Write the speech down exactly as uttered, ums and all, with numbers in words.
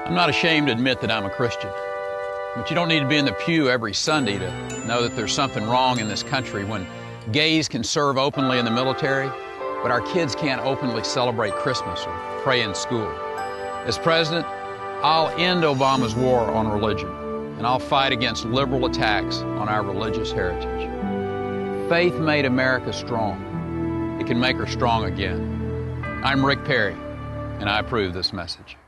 I'm not ashamed to admit that I'm a Christian, but you don't need to be in the pew every Sunday to know that there's something wrong in this country when gays can serve openly in the military, but our kids can't openly celebrate Christmas or pray in school. As president, I'll end Obama's war on religion, and I'll fight against liberal attacks on our religious heritage. Faith made America strong. It can make her strong again. I'm Rick Perry, and I approve this message.